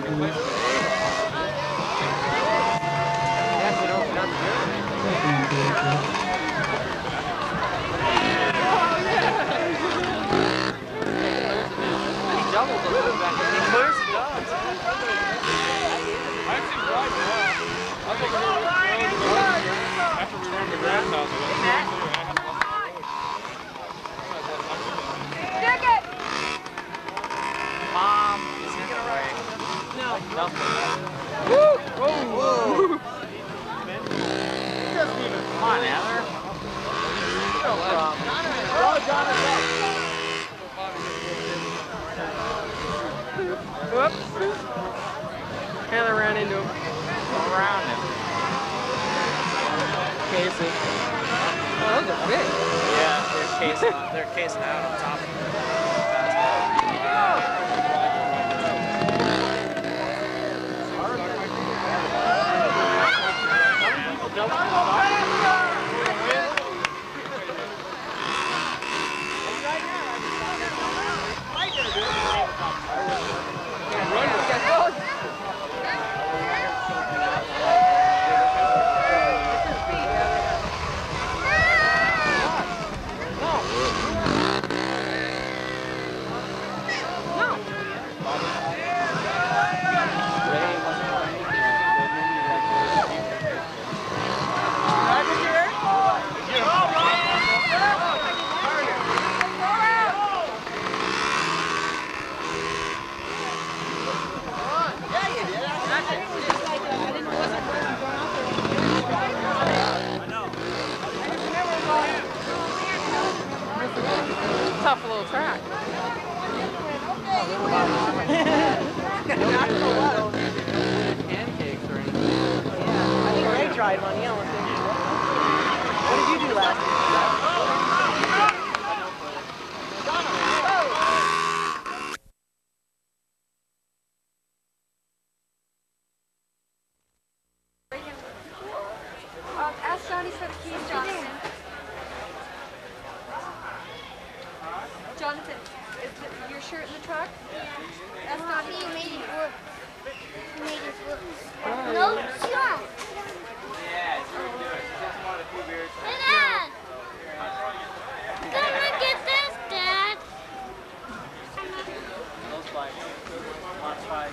Hannah ran into him. Around him. Casey. Oh, those are big. Yeah, they're casing out on top of him. Tough little track. Pancakes or anything. I think Ray tried one, yeah. What did you do last year? Ask Johnny for the keys, Jonathan. Jonathan, is your shirt in the truck? Ask Johnny. He made it work. He made it work. No, sure. Yeah, it's really good. She just wanted a few beers. Dad! Come and get this, Dad. Those bikes. Watch bike.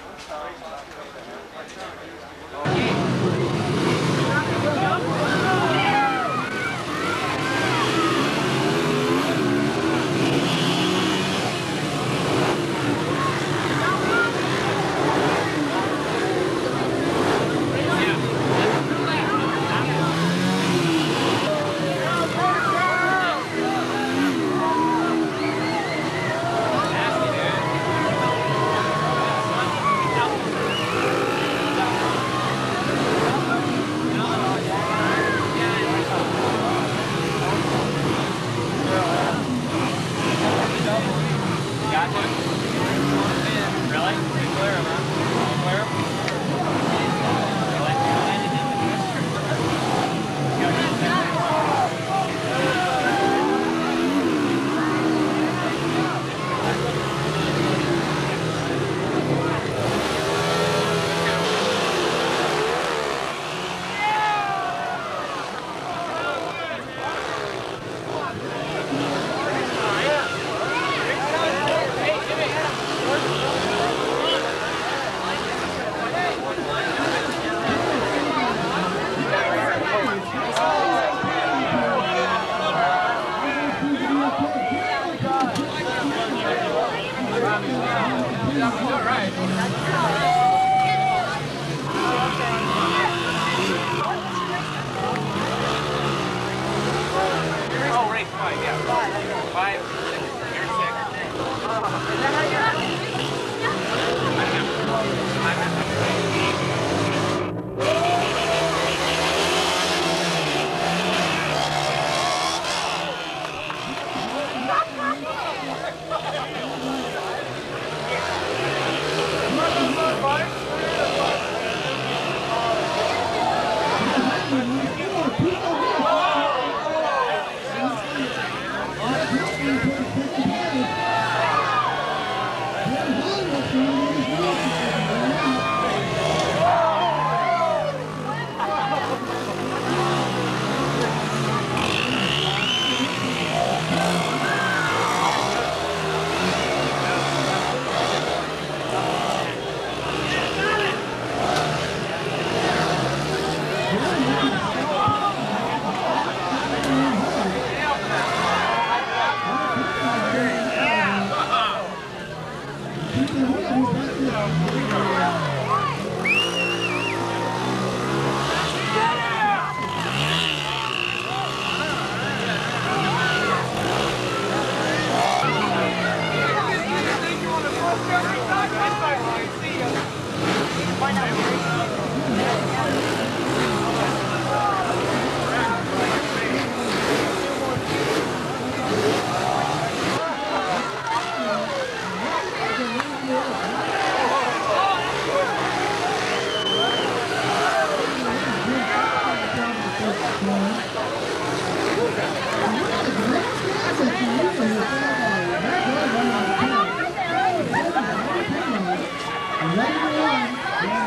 Ready to run.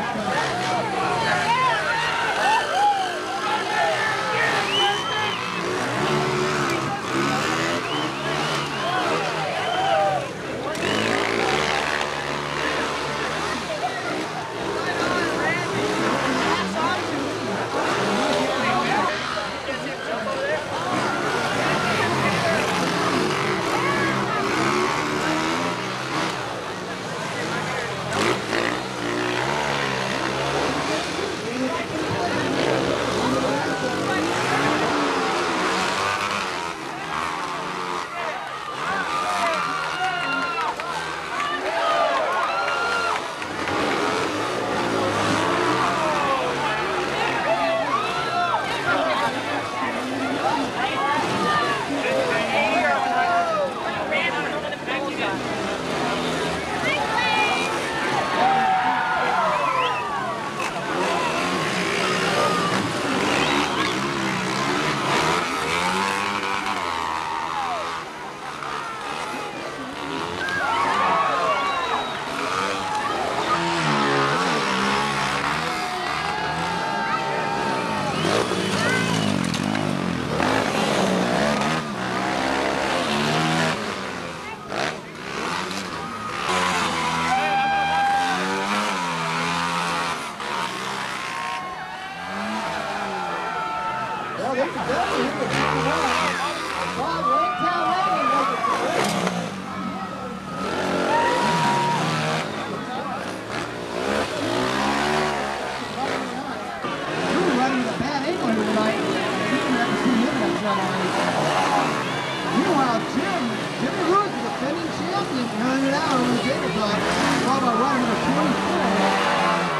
Meanwhile, Jimmy Lewis, the defending champion, counted it out on the tabletop, followed by running number 24.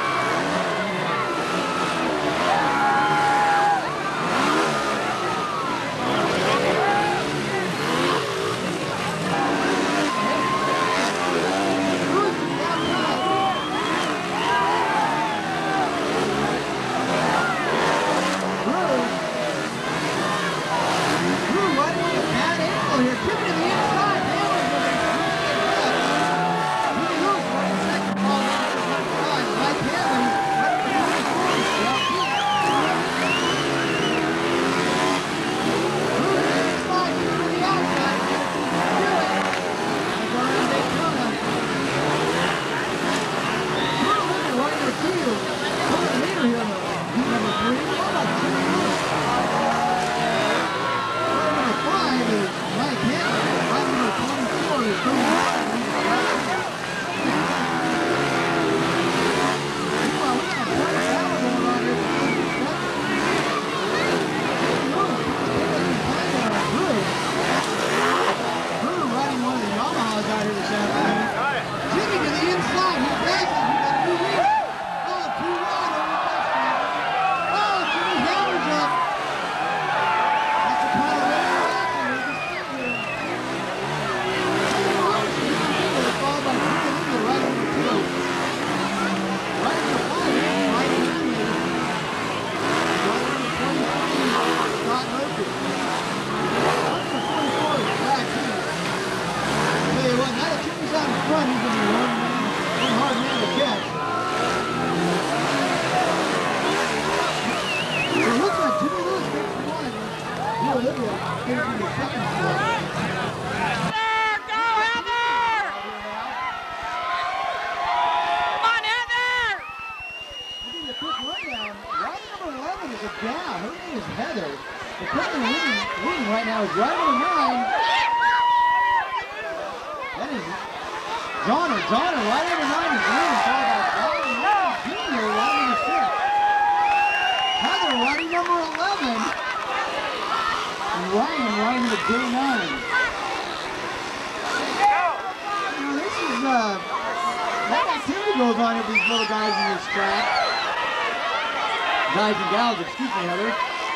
Guys and gals, excuse me, Heather.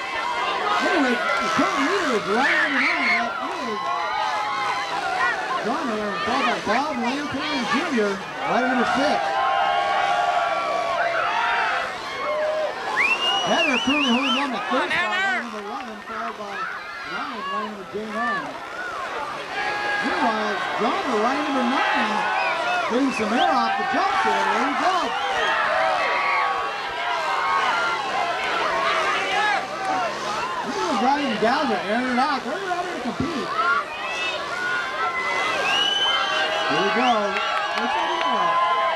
Anyway, the current leader is right on the line. That is Garner, followed by Bob Langton Jr., right number 6. Heather currently holding on to 3rd spot, number 11, followed by Ryan, right number J9. Meanwhile, Garner, right number 9, getting some air off the jump there. There we go. gals are airing it out. They're ready to compete. Here we go. What's that here?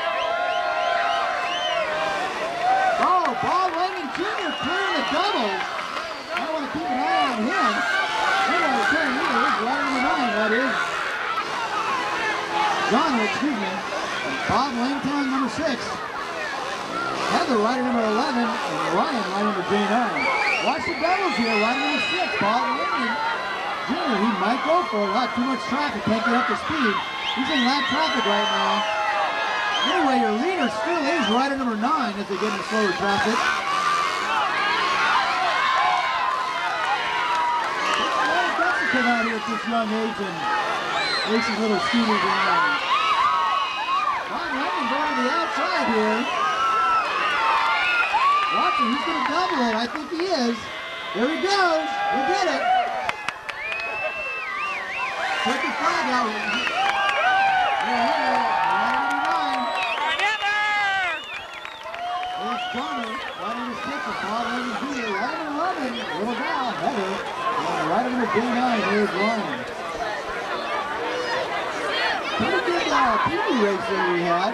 Oh, Bob Layman Jr. clearing the doubles. I want to keep an eye on him. He don't turn either. He's right in the line, that is. John, excuse me. Bob Langtown, number 6. Heather, rider number 11. And Ryan, rider number J9. Watch the doubles here, rider number 6. Bob Layman Jr. He might go for it. Not too much traffic. Can't get up to speed. He's in lap traffic right now. Anyway, your leader still is rider number 9 as they get into slower traffic. Come out here at this young age and race his little scooters around. Bob Layman going to the outside here. Watch him, he's going to double it. I think he is. There he goes. He did it. Take the flag out. There he is. There's Johnny. Rider number 6 is Bob Layman Jr. Rider number 11, little gal, Heather. Rider number J9, here's Ryan. Pretty good PB race there we had.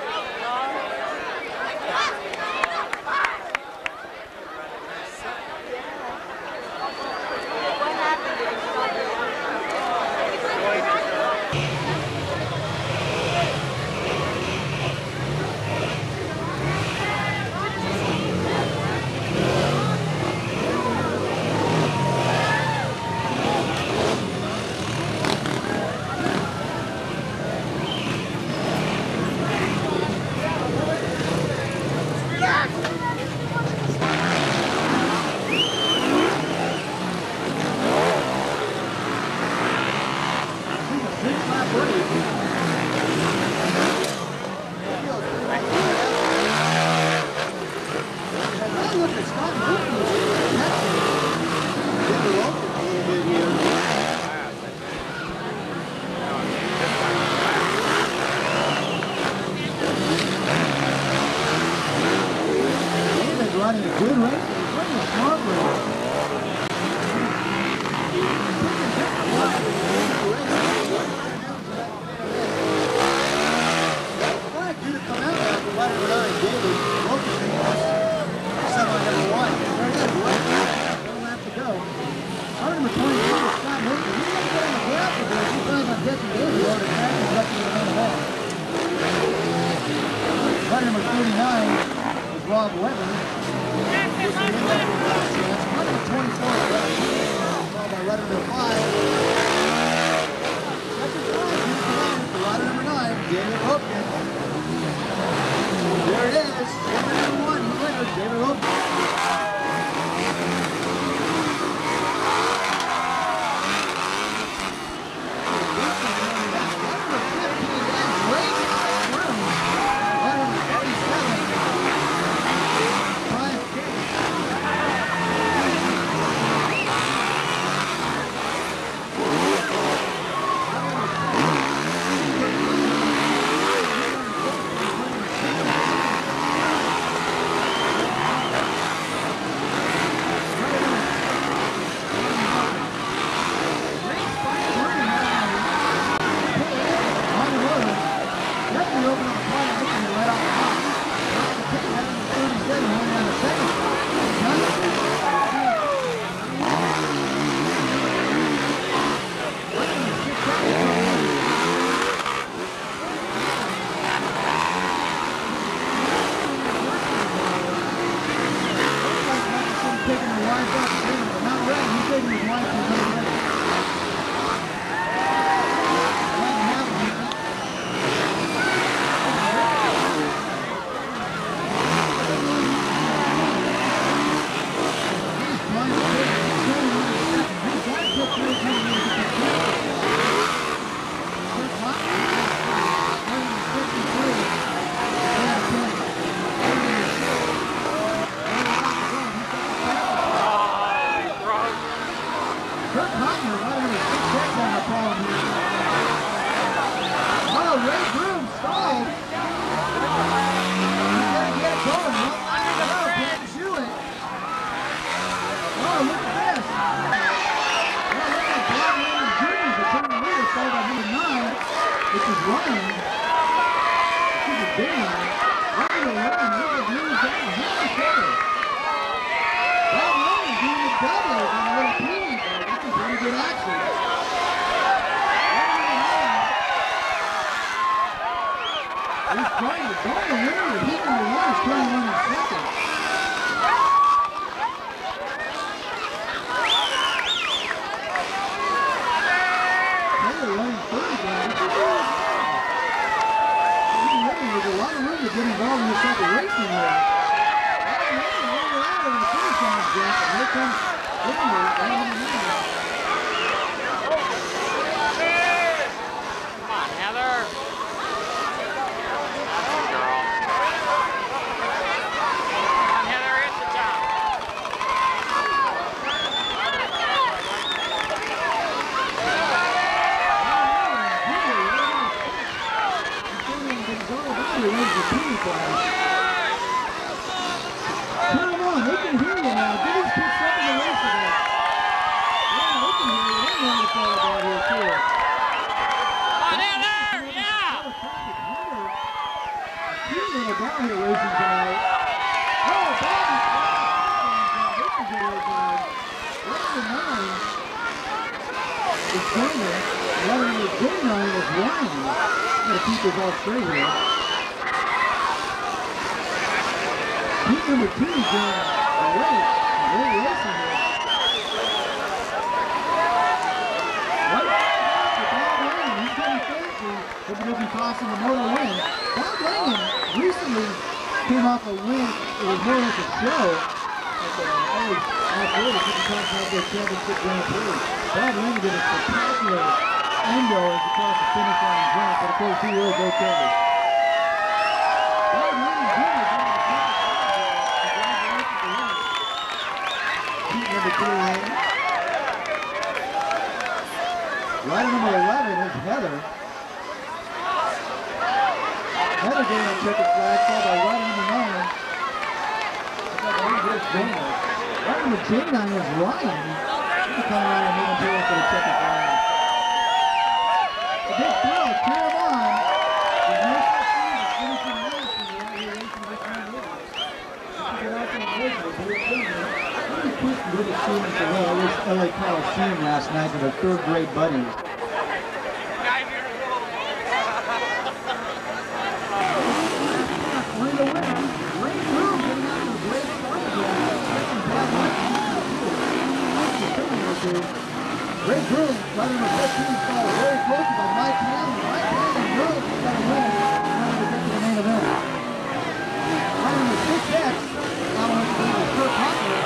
Running a good race, he's running a smart race. Flag due to come out after rider number 9, David, focusing on semi number 1. There it is, one lap to go. Rider number 22 is Scott Hooker. He's going to get on the gap with this. He plans on getting David over the track and left him in the ball. Rider number 39 is Rob Weber. That's 124 followed by rider number 5. Rider number 9, David Hopkins. There it is. Rider number 1, the winner, David Hopkins. doubles on the little team. This is pretty good action. He's trying to go to the winner, and he can run. He's trying to run in second. Taylor running third again. There's a lot of room to get involved in this type of racing here. Over the finish line, Jeff. And here comes Whitmer right on the line. Come on, Heather. Girl. Come on, Heather, hit the top. Come on, they can hear you now. Give these kids something to race about. Yeah, they can hear you. They know what it's all about here, too. Come on, Heather, yeah. A cute little down here racing tonight. Oh, Bobby! This is a good one. 11-9 is Turner. 11-9 is Ryan. Gotta keep this all straight here. Heat number 2 is doing great. Great racing here. Right to Bob Langham. He's getting fancy. Hoping he'll be crossing the motor win. Bob Langham recently came off a win. It was more like a show at the off-road. He talks about their championship Grand Prix. Bob Langham did a spectacular endo as he crossed the finish line jump, but of course he was okay. Bob Langham Jr. Number 2 in. Rider number 11 is Heather. Heather getting a checkered flag, followed by rider number 9. Rider number J9 is Ryan. He's coming around and making sure for the checkered flag. A big thrill, cheer him on. There's no such thing as finishing last when you're out here racing with one leader. You can get out to the leader, but it's good, man. Good to see him at the LA Coliseum last night with our third-grade buddies. One of the winners, Ray Broom, getting out to a great start again. Ray Broom, right number 15, followed very closely by Mike Hanlon. Mike Hanlon really got a win running to get to the main event. Right number 6X, following Kurt Hoffman.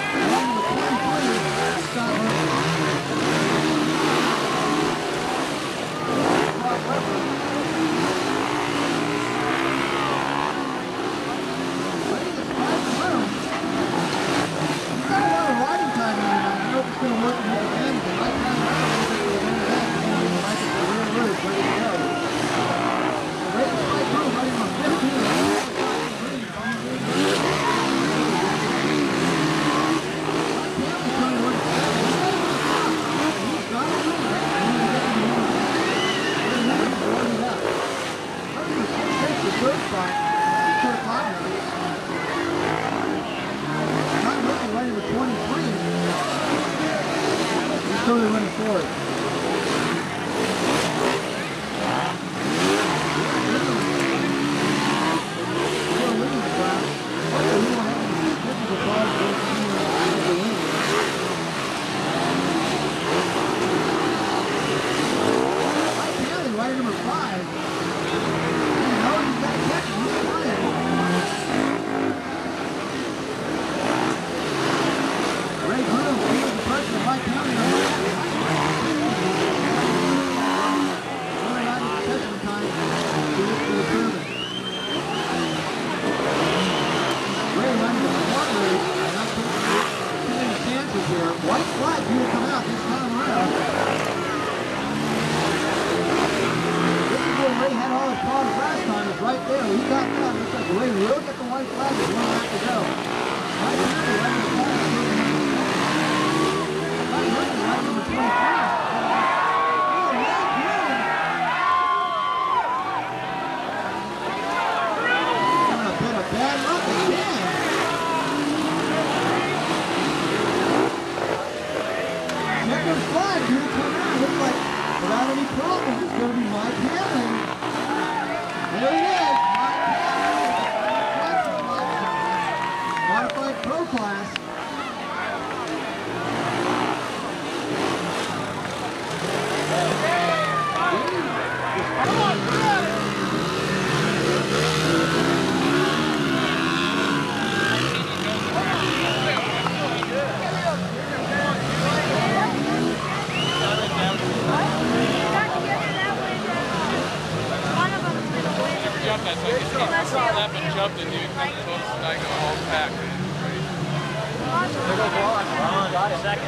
Totally running forward. Rider number 5. He's got to catch him. He's flying. Ray Broom feels the pressure of Mike County. White flag here come out this time around. This is where Ray had all his problems last time, is right there. He got that. Looks like Ray will get the white flag with 1 lap to go. Mike Murphy right in the corner. Mike Murphy right number 23. A bit of bad luck again. lap and jumped and you come close and I go all pack. There goes Ron. Ron got it second.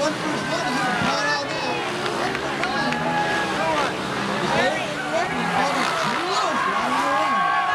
one for his money. He can call it out now. 1 for 9. He's ready. He called his Cheerios right on the line.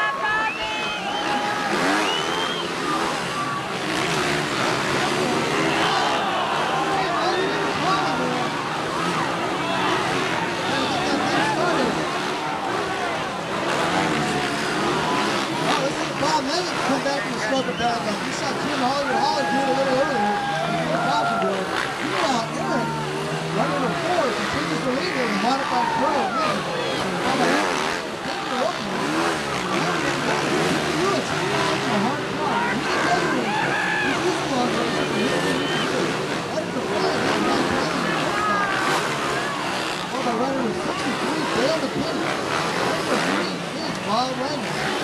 Bob Megan come back and slope it back up. You saw Tim Hollywood do it a little earlier. Meanwhile, Eric, run number 4, continues to lead with a modified pro. By runner with 63, Dale McKinney. Number 3 is Bob Reynolds.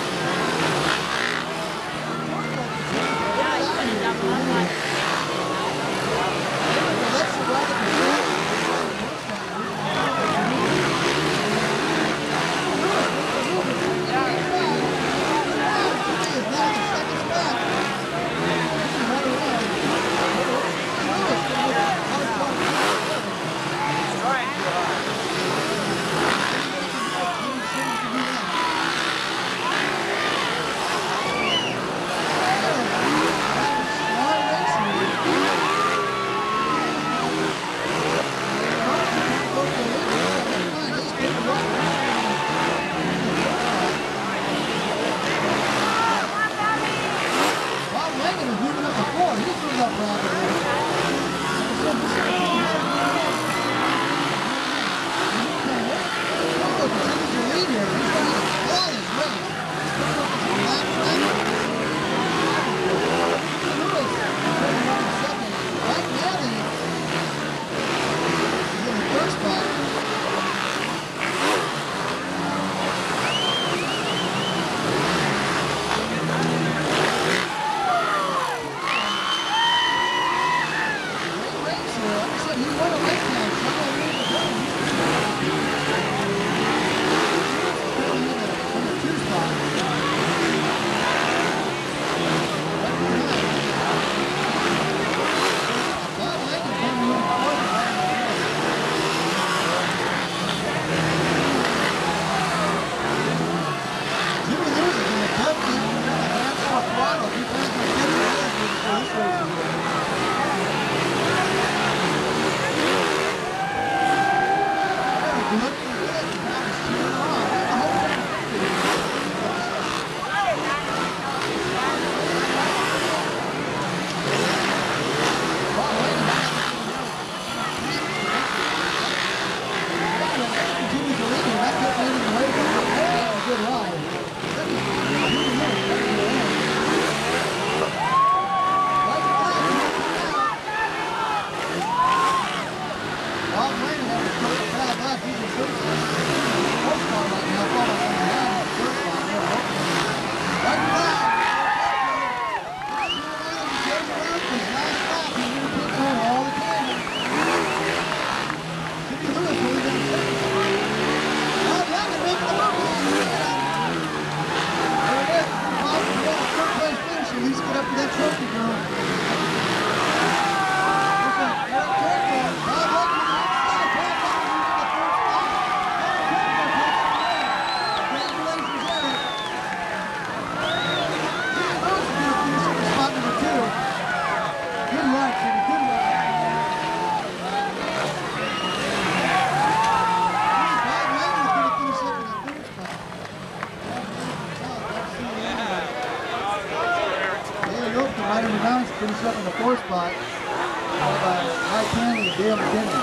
Finish up in the 4th spot, followed by Mike Hanley and Dale McKinney.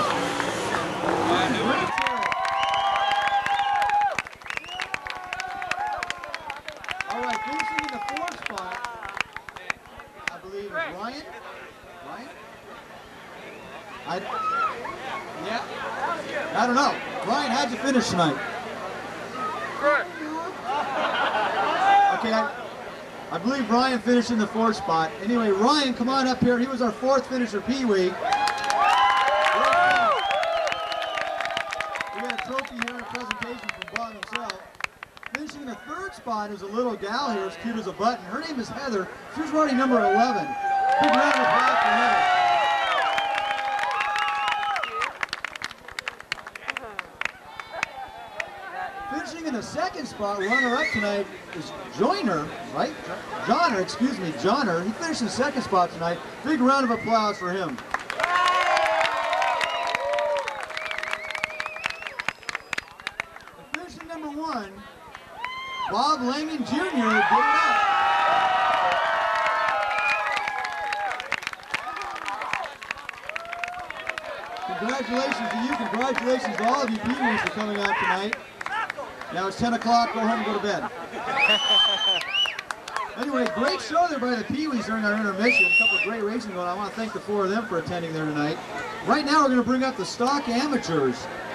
All right, finishing in the 4th spot, I believe is Ryan. Ryan? I don't know. Ryan, how'd you finish tonight? Good. Okay, I believe Ryan finished in the 4th spot. Anyway, Ryan, come on up here. He was our 4th finisher, Pee Wee. We got a trophy here and a presentation from Bob himself. Finishing in the 3rd spot is a little gal here, as cute as a button. Her name is Heather. She was running number 11. Big round of applause for Heather. Finishing in the second spot, runner-up tonight is Joyner, right? Johnner, excuse me, Johnner. He finished in second spot tonight. Big round of applause for him. And finishing number 1, Bob Langen Jr. did it up. Congratulations to you. Congratulations to all of you Pee-wees for coming out tonight. Now it's 10 o'clock. Go home and go to bed. Anyway, great show there by the Pee-wees during our intermission. A couple of great racing going on. I want to thank the 4 of them for attending there tonight. Right now we're going to bring up the stock amateurs.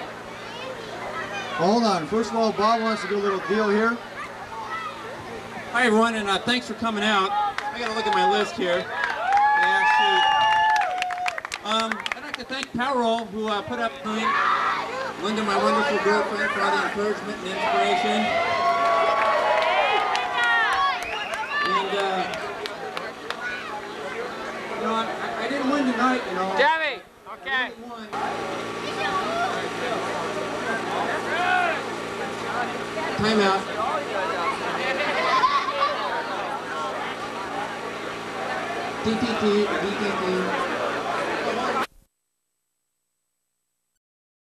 Hold on. First of all, Bob wants to do a little deal here. Hi everyone, and thanks for coming out. I got to look at my list here. Yeah, shoot. I'd like to thank Powerroll, who put up tonight. Linda, my wonderful girlfriend, for all the encouragement and inspiration. And, you know, I didn't win tonight, you know. Debbie! Okay. Timeout. DTT.